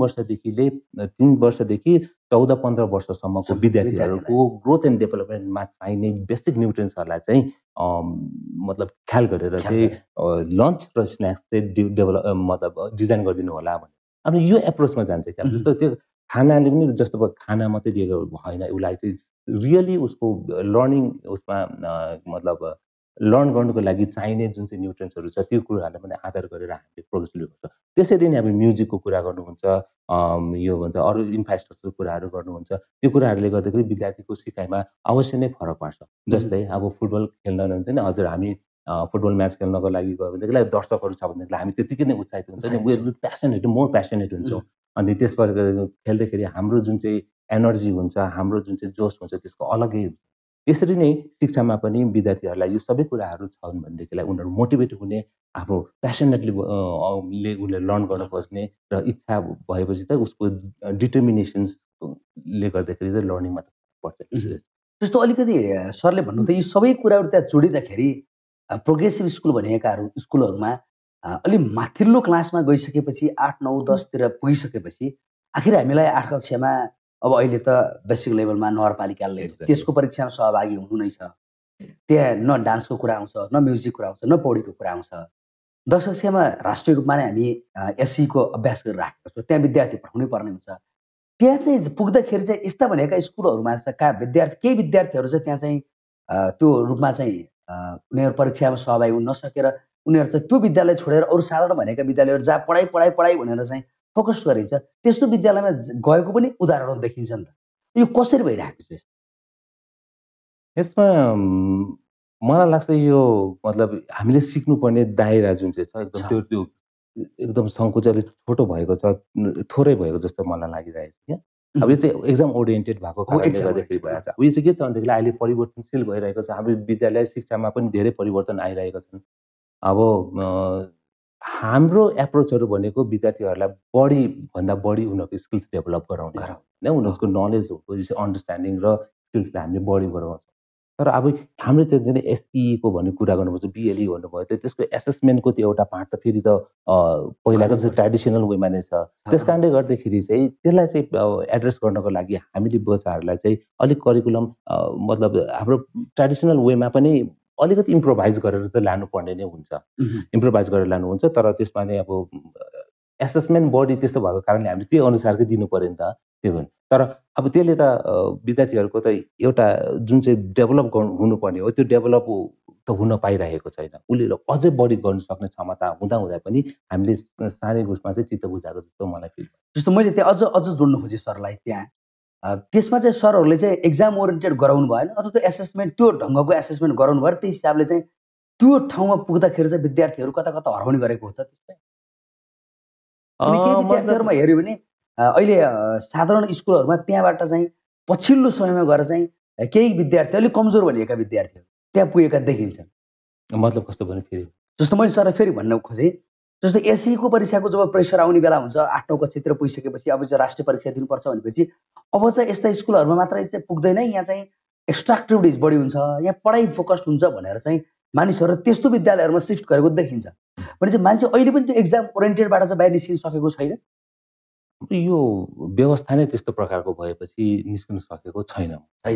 वर्षदेखि 14-15 वर्षसम्मको विद्यार्थीहरूको ग्रोथ एन्ड डेभलपमेन्टमा चाहिने बेसिक न्युट्रियन्ट्सहरूलाई चाहिँ मतलब ख्याल गरेर चाहिँ लन्च र स्न्याक्स चाहिँ मतलब डिजाइन गरिदिनु होला भने। अब यो एप्रोचमा जान्छ क्या। जस्तो त्यो खानाले पनि जस्तो खाना मात्रै दिएको भएन, उसलाई चाहिँ रियली उसको लर्निङ उसमा मतलब लर्न गर्नुको लागि चाहिने जुन चाहिँ न्युट्रियन्ट्सहरू छ त्यो कुराहरूलाई पनि आधार गरेर हामीले प्रोग्रेस ल्याउनुपर्छ। त्यसरी नै अब म्युजिकको कुरा गर्नुहुन्छ, यो भन्छ अरू इन्फ्रास्ट्रक्चरको कुराहरू गर्नुहुन्छ, त्यो कुराहरूले गर्दाखेरि विद्यार्थीको सिकाइमा अवश्य नै फरक पार्छ। जस्तै अब फुटबल खेल्न हुन्छ नि, हजुर हामी फुटबल म्याच खेल्नको लागि गयो भनेदेखि दर्शकहरू छ भनेदेखि हामी त्यतिकै नै उत्साहित हुन्छ नि, वी प्यासनेट मोर प्यासनेट हुन्छौँ। अनि त्यसबाट खेल्दाखेरि हाम्रो जुन चाहिँ एनर्जी हुन्छ, हाम्रो जुन चाहिँ जोस हुन्छ त्यसको अलग्गै हुन्छ। यसरी नै शिक्षामा पनि विद्यार्थीहरूलाई यो सबै कुराहरू छन् भनेदेखिलाई उनीहरू मोटिभेट हुने, आफ्नो प्यासनेटली उसले लर्न गर्न खोज्ने र इच्छा भएपछि त उसको डिटर्मिनेसन्सले गर्दाखेरि चाहिँ लर्निङमा पर्छ। जस्तो अलिकति सरले भन्नु त यी सबै कुराहरू त्यहाँ जोडिँदाखेरि प्रोग्रेसिभ स्कुल भनेकाहरू स्कुलहरूमा अलि माथिल्लो क्लासमा गइसकेपछि 8, 9, 10तिर पुगिसकेपछि आखिर हामीलाई 8 कक्षामा अब अहिले त बेसिक लेभलमा नगरपालिकाले त्यसको परीक्षामा सहभागी हुनु नै छ। त्यहाँ न डान्सको कुरा आउँछ, न म्युजिक कुरा आउँछ, न पौडीको कुरा आउँछ। 10 कक्षामा राष्ट्रिय रूपमा नै हामी एससीको अभ्यास गरिराखेका छौँ, त्यहाँ विद्यार्थी पठाउनै पर्ने हुन्छ। त्यहाँ चाहिँ पुग्दाखेरि चाहिँ यस्ता भनेका स्कुलहरूमा चाहिँ केही विद्यार्थीहरू चाहिँ त्यहाँ चाहिँ त्यो रूपमा चाहिँ उनीहरू परीक्षामा सहभागी हुन नसकेर उनीहरू चाहिँ त्यो विद्यालय छोडेर अरू साधारण भनेका विद्यालयहरू जहाँ पढाइ भनेर चाहिँ फोकस गरिन्छ त्यस्तो विद्यालयमा गएको पनि उदाहरणहरू देखिन्छ नि त। यो कसरी भइरहेको छ? यसमा मलाई लाग्छ यो मतलब हामीले सिक्नुपर्ने दायरा जुन चाहिँ छ एकदम त्यो एकदम सङ्कुचित छोटो भएको छ, थोरै भएको जस्तो मलाई लागिरहेको छ क्या। अब यो चाहिँ एक्जाम ओरिएन्टेड भएको कारणले गर्दाखेरि भइरहेको छ। अब यो चाहिँ के छ भनेदेखि अहिले परिवर्तनशील भइरहेको छ, हाम्रो विद्यालय शिक्षामा पनि धेरै परिवर्तन आइरहेको छन्। अब हाम्रो एप्रोचहरू भनेको विद्यार्थीहरूलाई बढीभन्दा बढी उनीहरूको स्किल्स डेभलप गराउने होइन, उनीहरूको नलेज अन्डरस्ट्यान्डिङ र स्किल्सलाई हामीले बढी गराउँछौँ। तर अब हाम्रो त्यो जुन एसईको भन्ने कुरा गर्नुपर्छ, बिएलई भन्नुभयो, त्यसको एसेसमेन्टको त्यो एउटा पार्ट त फेरि त पहिलाको चाहिँ ट्रेडिसनल वेमा नै छ। त्यस कारणले गर्दाखेरि चाहिँ त्यसलाई चाहिँ एड्रेस गर्नको लागि हामीले बच्चाहरूलाई चाहिँ अलिक करिकुलम मतलब हाम्रो ट्रेडिसनल वेमा पनि अलिकति इम्प्रोभाइज गरेर चाहिँ लानुपर्ने नै हुन्छ। इम्प्रोभाइज गरेर लानुहुन्छ, तर त्यसमा नै अब एसेसमेन्ट बढी त्यस्तो भएको कारणले हामीले त्यही अनुसारकै दिनु पऱ्यो नि त। त्यो तर अब त्यसले त विद्यार्थीहरूको त एउटा जुन चाहिँ डेभलप हुनुपर्ने हो त्यो डेभलप त हुन पाइरहेको छैन। उसले अझै बढी गर्न सक्ने क्षमता हुँदा पनि हामीले सानै उसमा चाहिँ चित्त बुझाएको जस्तो मलाई फिल भयो। जस्तो मैले त्यहाँ अझ जोड्नु खोजेँ सरलाई त्यहाँ त्यसमा चाहिँ सरहरूले चाहिँ एक्जाम ओरिएन्टेड गराउनु भएन अथवा त्यो एसेसमेन्ट त्यो ढङ्गको एसेसमेन्ट गराउनु भएर त्यही हिसाबले चाहिँ त्यो ठाउँमा पुग्दाखेरि चाहिँ विद्यार्थीहरू कता कता हराउने गरेको हो त त्यस्तै? केही विद्यार्थीहरूमा हेऱ्यो भने अहिले साधारण स्कुलहरूमा त्यहाँबाट चाहिँ पछिल्लो समयमा गएर चाहिँ केही विद्यार्थी अलिक कमजोर भनिएका विद्यार्थीहरू त्यहाँ पुगेका देखिन्छन्। मतलब कस्तो भने फेरि जस्तो मैले सरलाई फेरि भन्न खोजेँ जस्तो एसईको परीक्षाको जब प्रेसर आउने बेला हुन्छ 8-9 कक्षातिर पुगिसकेपछि अब चाहिँ राष्ट्रिय परीक्षा दिनुपर्छ भनेपछि अब चाहिँ यस्ता स्कुलहरूमा मात्रै चाहिँ पुग्दैन, यहाँ चाहिँ एक्स्ट्रा एक्टिभिटिज बढी हुन्छ, यहाँ पढाइ फोकस्ड हुन्छ भनेर चाहिँ मानिसहरू त्यस्तो विद्यालयहरूमा सिफ्ट गरेको देखिन्छ। भने चाहिँ मान्छे अहिले पनि त्यो एक्जाम ओरिएन्टेडबाट चाहिँ बाहिर निस्किन सकेको छैन। यो व्यवस्था नै त्यस्तो प्रकारको भएपछि निस्किन सकेको छैन।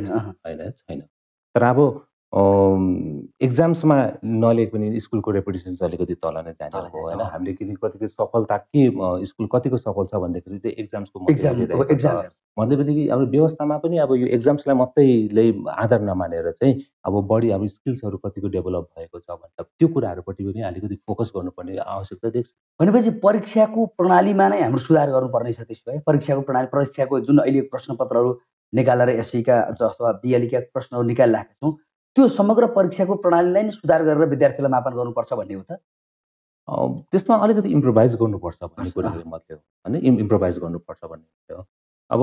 तर अब एक्जाम्समा नलिएको पनि स्कुलको रेपुटेसन चाहिँ अलिकति तल नै जाने हो होइन। हामीले किन कतिको सफलता के स्कुल कतिको सफल छ भन्दाखेरि चाहिँ एक्जाम्सको भन्दै पनि कि अब व्यवस्थामा पनि अब यो एक्जाम्सलाई मात्रै आधार नमानेर चाहिँ अब बढी अब स्किल्सहरू कतिको डेभलप भएको छ भनेर त्यो कुराहरूपट्टि पनि अलिकति फोकस गर्नुपर्ने आवश्यकता देख्छु। भनेपछि परीक्षाको प्रणालीमा नै हाम्रो सुधार गर्नुपर्ने छ। त्यसो भए परीक्षाको प्रणाली परीक्षाको जुन अहिले प्रश्नपत्रहरू निकालेर एसईका अथवा बिएलईका प्रश्नहरू निकालिरहेका छौँ त्यो समग्र परीक्षाको प्रणालीलाई नै सुधार गरेर विद्यार्थीलाई मापन गर्नुपर्छ भन्ने हो त? त्यसमा अलिकति इम्प्रोभाइज गर्नुपर्छ भन्ने कुराहरू मात्रै हो होइन। इम्प्रोभाइज गर्नुपर्छ भन्ने हो। अब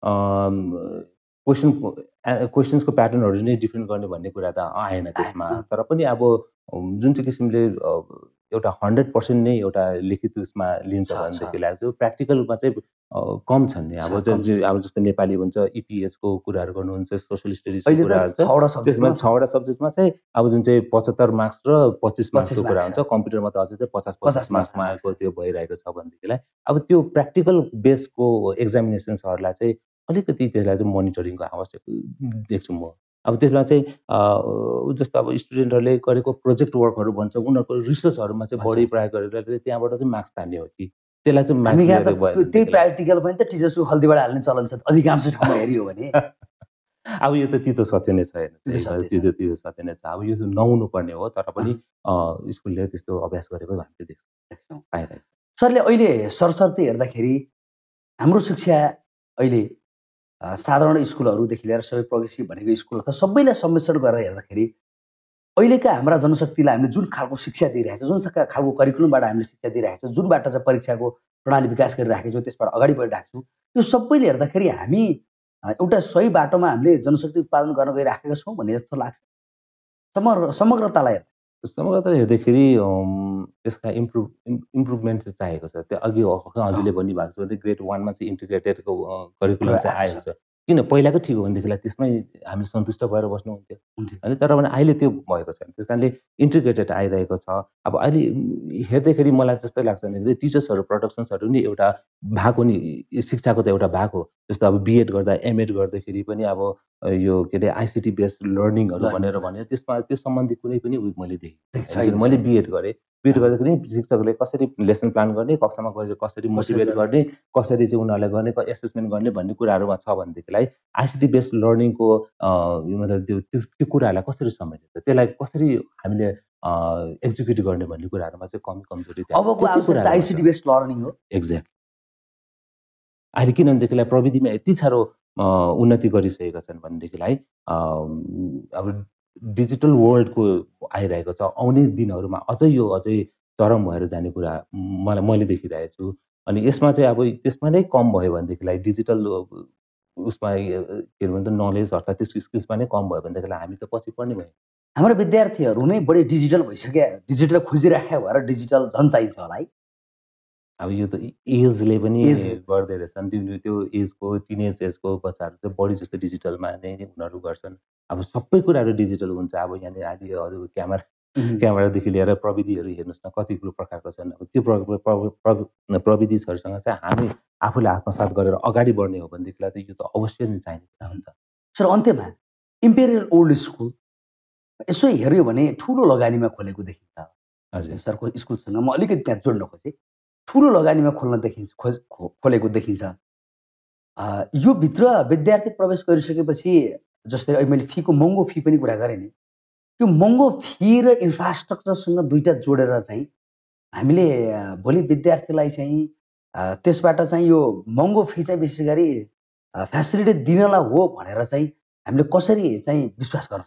क्वेसन्सको प्याटर्नहरू नै डिफ्रेन्ट गर्ने भन्ने कुरा त आएन त्यसमा। तर पनि अब जुन चाहिँ किसिमले एउटा 100% नै एउटा लिखित उसमा लिन्छ भनेदेखिलाई चाहिँ प्र्याक्टिकलमा चाहिँ कम छन् नि। अब जस्तो नेपाली हुन्छ, इपिएचको कुराहरू गर्नुहुन्छ, सोसियल स्टडिजको कुराहरू छ। त्यसमा 6वटा सब्जेक्टमा चाहिँ अब जुन चाहिँ 75 मार्क्स र 25 मार्क्सको कुरा हुन्छ। कम्प्युटरमा त अझै चाहिँ 50 मार्क्समा आएको त्यो भइरहेको छ भनेदेखिलाई अब त्यो प्र्याक्टिकल बेसको एक्जामिनेसन्सहरूलाई चाहिँ अलिकति त्यसलाई चाहिँ मोनिटरिङको आवश्यक देख्छु म। अब त्यसमा चाहिँ जस्तो अब स्टुडेन्टहरूले गरेको प्रोजेक्ट वर्कहरू भन्छ उनीहरूको रिसर्चहरूमा चाहिँ बढी प्रयोग गरेर त्यहाँबाट चाहिँ मार्क्स तान्ने हो कि त्यसलाई चाहिँ त्यही प्र्याक्टिकल पनि त टिचर्सको खल्तीबाट हाल्ने चलन छ अधिकांश ठाउँमा हेरियो भने। अब यो त तितो सत्य नै छ हेर्नु, तितो सत्य नै छ। अब यो चाहिँ नहुनु पर्ने हो तर पनि स्कुलले त्यस्तो अभ्यास गरेको हामीले देख्छौँ पाइरहेको छ। सरले अहिले सरसर्ती हेर्दाखेरि हाम्रो शिक्षा अहिले साधारण स्कुलहरूदेखि लिएर सबै प्रोग्रेसिभ भनेको स्कुल अथवा सबैलाई सम्मिश्रण गरेर हेर्दाखेरि अहिलेका हाम्रा जनशक्तिलाई हामीले जुन खालको शिक्षा दिइरहेको छ, जुन खालको करिकुलमबाट हामीले शिक्षा दिइरहेको छ, जुनबाट चाहिँ परीक्षाको प्रणाली विकास गरिरहेको छौँ, त्यसबाट अगाडि बढिरहेको छौँ, त्यो सबैले हेर्दाखेरि हामी एउटा सही बाटोमा हामीले जनशक्ति उत्पादन गर्न गइराखेका छौँ भन्ने जस्तो लाग्छ। समग्रतालाई हेर्दाखेरि त्यसका इम्प्रुभमेन्ट चाहिँ चाहिएको छ। त्यो अघि हजुरले भन्नुभएको छ ग्रेड 1मा चाहिँ इन्टिग्रेटेडको करिकुलम चाहिँ आएको छ। किन पहिलाको ठिक हो भनेदेखिलाई त्यसमै हामी सन्तुष्ट भएर बस्नुहुन्थ्यो होइन। तर पनि अहिले त्यो भएको छैन, त्यस कारणले इन्टिग्रेटेड आइरहेको छ। अब अहिले हेर्दाखेरि मलाई जस्तै लाग्छ भने टिचर्सहरू प्रोडक्सन्सहरू नि एउटा भाग हो नि, शिक्षाको त एउटा भाग हो। जस्तो अब बिएड गर्दा एमएड गर्दाखेरि पनि अब यो के अरे आइसिटी बेस्ड लर्निङहरू भनेर भने त्यसमा त्यो सम्बन्धी कुनै पनि मैले देखेँ। मैले बिएड गरेँ, बिएड गर्दाखेरि शिक्षकले कसरी लेसन प्लान गर्ने, कक्षामा गएर कसरी मोटिभेट गर्ने, कसरी चाहिँ उनीहरूलाई गर्ने, एसेसमेन्ट गर्ने भन्ने कुराहरूमा छ भनेदेखिलाई आइसिटी बेस्ड लर्निङको मतलब त्यो कुराहरूलाई कसरी समेट्छ, त्यसलाई कसरी हामीले एक्जिक्युट गर्ने भन्ने कुराहरूमा चाहिँ कमजोरी अबको आवश्यकता आइसिटी बेस्ड लर्निङ हो। एक्ज्याक्ट। अहिले किनभनेदेखिलाई प्रविधिमा यति साह्रो उन्नति गरिसकेका छन् भनेदेखिलाई अब डिजिटल वर्ल्डको आइरहेको छ। आउने दिनहरूमा अझै चरम भएर जाने कुरा मैले देखिरहेको छु। अनि यसमा चाहिँ अब त्यसमा नै कम भयो भनेदेखिलाई डिजिटल उसमा के भन्छ नलेज अर्थात् त्यो स्किल्समा नै कम भयो भनेदेखिलाई हामी त पछि पर्ने भयो। हाम्रो विद्यार्थीहरू नै बढी डिजिटल भइसक्यो, डिजिटल खोजिराख्या भएर डिजिटल झन् चाहिन्छ होला है। अब यो त एजले पनि गर्दै रहेछन्। त्यो एजको टिनेज एजको बच्चाहरू चाहिँ बढी जस्तो डिजिटलमा नै उनीहरू गर्छन्। अब सबै कुराहरू डिजिटल हुन्छ। अब यहाँनिर अहिले अरू क्यामेरादेखि लिएर प्रविधिहरू हेर्नुहोस् न कति प्रकारको छन्। अब त्यो प्रविधिहरूसँग चाहिँ हामी आफूले आत्मसात गरेर अगाडि बढ्ने हो भनेदेखिलाई त यो त अवश्य नै चाहिने कुरा हुन्छ। सर अन्त्यमा इम्पेरियल ओल्ड स्कुल यसो हेऱ्यो भने ठुलो लगानीमा खोलेको देखिन्छ। हजुर सरको स्कुलसँग म अलिकति त्यहाँ जोड्न खोजेँ। ठुलो लगानीमा खोलेको देखिन्छ। यो भित्र विद्यार्थी प्रवेश गरिसकेपछि जस्तै अहिले मैले फीको महँगो फी पनि कुरा गरेँ नि, त्यो महँगो फी र इन्फ्रास्ट्रक्चरसँग दुईटा जोडेर चाहिँ हामीले भोलि विद्यार्थीलाई चाहिँ त्यसबाट चाहिँ यो महँगो फी चाहिँ विशेष गरी फ्यासिलिटी दिनलाई हो भनेर चाहिँ हामीले कसरी चाहिँ विश्वास गर्न सक्छौँ?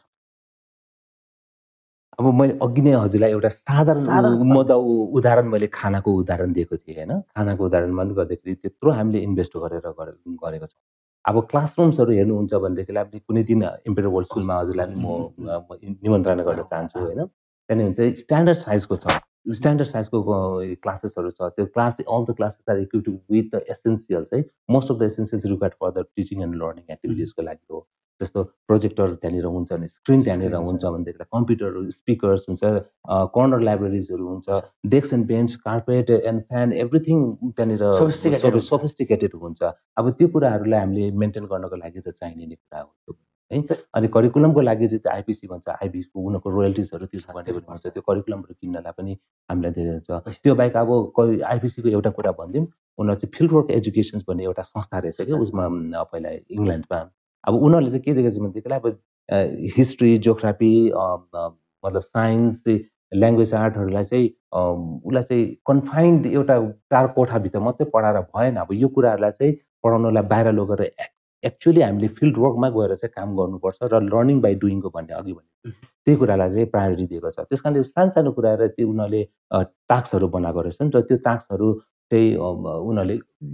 अब मैले अघि नै हजुरलाई एउटा साधारण उदाहरण मैले खानाको उदाहरण दिएको थिएँ होइन। खानाको उदाहरणमा पनि गर्दाखेरि त्यत्रो हामीले इन्भेस्ट गरेको छौँ। अब क्लासरुम्सहरू हेर्नुहुन्छ भनेदेखिलाई अब कुनै दिन इम्पेरियल वर्ल्ड स्कुलमा हजुरलाई म निमन्त्रणा गर्न चाहन्छु होइन। त्यहाँदेखि चाहिँ स्ट्यान्डर्ड साइजको छ, स्ट्यान्डर्ड साइजको क्लासेसहरू छ। त्यो class all the classes are equipped with the essentials है, most of the essentials required for the teaching and learning एक्टिभिटिजको लागि हो। जस्तो प्रोजेक्टर त्यहाँनिर हुन्छ भने, स्क्रिन त्यहाँनिर हुन्छ भनेदेखि, कम्प्युटरहरू, स्पिकर्स हुन्छ, कर्नर लाइब्रेरिजहरू हुन्छ, desk and bench, carpet and fan, everything त्यहाँनिर सोफिस्टिकेटेड हुन्छ। अब त्यो कुराहरूलाई हामीले मेन्टेन गर्नको लागि त चाहिने नै कुरा हो है। अनि करिकुलमको लागि चाहिँ आइपिसी भन्छ, आइबीको उनीहरूको रोयल्टिजहरू तिर्नु पर्ने हुन्छ, त्यो करिकुलमहरू किन्नलाई पनि हामीलाई धेरै हुन्छ। त्यो बाहेक अब आइपिसीको एउटा कुरा भनिदिउँ, उनीहरू चाहिँ फिल्ड वर्क एजुकेसन्स भन्ने एउटा संस्था रहेछ कि उसमा पहिला इङ्ल्यान्डमा। अब उनीहरूले चाहिँ के दिएको छ भनेदेखिलाई अब हिस्ट्री, जियोग्राफी, मतलब साइन्स, ल्याङ्ग्वेज आर्टहरूलाई चाहिँ उसलाई चाहिँ कन्फाइन्ड एउटा 4 कोठाभित्र मात्रै पढाएर भएन। अब यो कुराहरूलाई चाहिँ पढाउनलाई बाहिर लगेर एक्चुअली हामीले फिल्ड वर्कमा गएर चाहिँ काम गर्नुपर्छ र लर्निङ बाई डुइङको भन्ने अघि भने त्यही कुरालाई चाहिँ प्रायोरिटी दिएको छ। त्यस कारणले सानो कुराहरू त्यो उनीहरूले टास्कहरू बनाएको रहेछन् र त्यो टास्कहरू चाहिँ उनीहरूले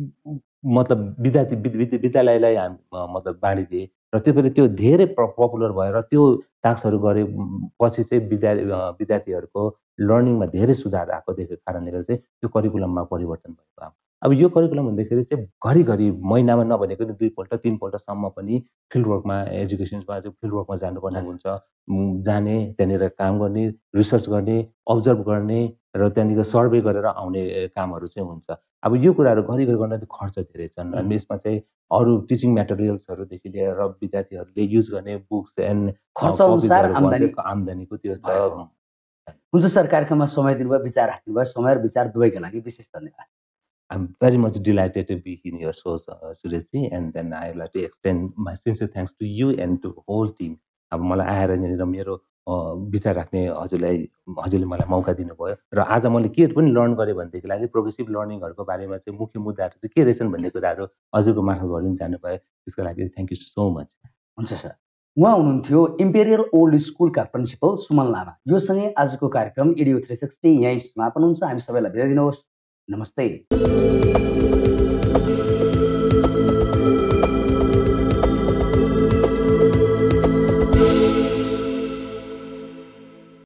मतलब विद्यालयलाई मतलब बाँडिदिए र त्यसपछि त्यो धेरै पपुलर भएर त्यो टास्कहरू गरेपछि चाहिँ विद्यार्थीहरूको लर्निङमा धेरै सुधार आएको देखेको कारणले गर्दा चाहिँ त्यो करिकुलममा परिवर्तन भएको। अब यो करिकुलम भन्दाखेरि चाहिँ घरिघरि महिनामा नभनेको 2 पल्ट 3 पल्टसम्म पनि फिल्ड वर्कमा एजुकेसनमा चाहिँ फिल्ड वर्कमा जानुपर्ने हुन्छ। जाने, त्यहाँनिर काम गर्ने, रिसर्च गर्ने, अब्जर्भ गर्ने र त्यहाँनिर सर्वे गरेर आउने कामहरू चाहिँ हुन्छ। अब यो कुराहरू घरिघरि गर्न त खर्च धेरै छन्। अनि यसमा चाहिँ अरू टिचिङ मेटेरियल्सहरूदेखि लिएर विद्यार्थीहरूले युज गर्ने बुक्स एन्ड खर्चअनुसार आम्दानीको त्यो छ। हुन्छ सर, कार्यक्रममा समय दिनुभयो, विचार राख्नुभयो। समय र विचार दुवैका लागि विशेष धन्यवाद। I'm very much delighted to be in your show, Sureshji, and then I would like to extend my sincere thanks to you and to the whole team. अब मलाई आएर यहाँनिर मेरो विचार राख्ने हजुरले मलाई मौका दिनुभयो र आज मैले के पनि लर्न गरेँ भनेदेखिलाई चाहिँ प्रोग्रेसिभ लर्निङहरूको बारेमा चाहिँ मुख्य मुद्दाहरू चाहिँ के रहेछन् भन्ने कुराहरू हजुरको मार्फतबाट पनि जान्नुभयो। त्यसको लागि थ्याङ्क यू सो मच। हुन्छ सर। उहाँ हुनुहुन्थ्यो इम्पेरियल ओल्ड स्कुलका प्रिन्सिपल सुमन लामा। यो सँगै आजको कार्यक्रम एडियो 360 यहीँ समापन हुन्छ। हामी सबैलाई बिदा दिनुहोस्। नमस्ते।